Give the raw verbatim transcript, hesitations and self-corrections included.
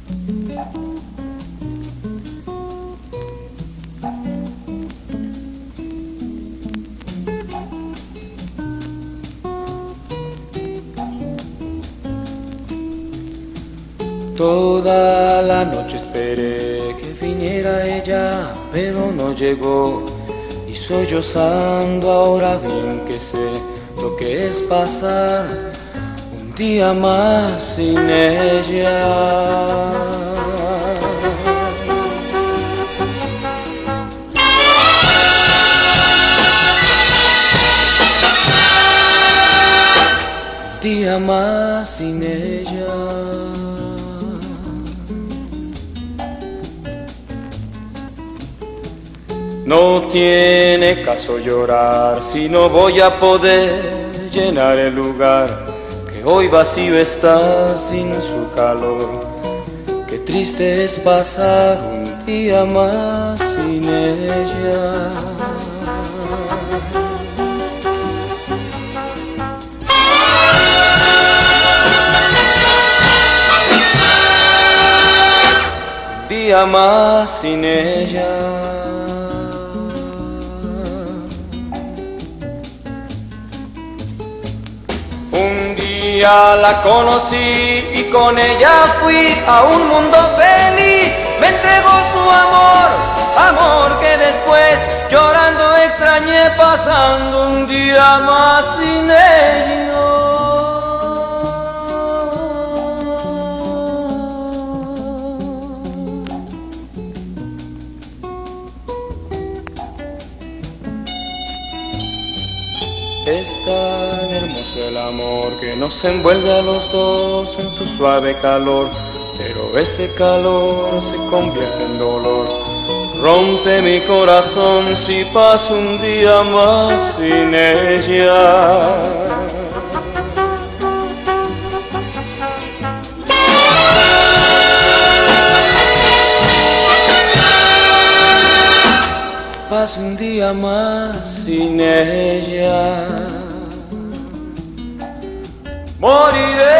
Toda la noche esperé que viniera ella, pero no llegó. Y sollozando ahora bien que sé lo que es pasar un día más sin ella. Un día más sin ella. No tiene caso llorar si no voy a poder llenar el lugar que hoy vacío está sin su calor. Qué triste es pasar un día más sin ella. Un día más sin ella. Ya la conocí y con ella fui a un mundo feliz. Me entregó su amor, amor que después llorando extrañé pasando un día más sin ella. Es tan hermoso el amor que nos envuelve a los dos en su suave calor, pero ese calor se convierte en dolor. Rompe mi corazón si paso un día más sin ella. Paso un día más sin ella, moriré.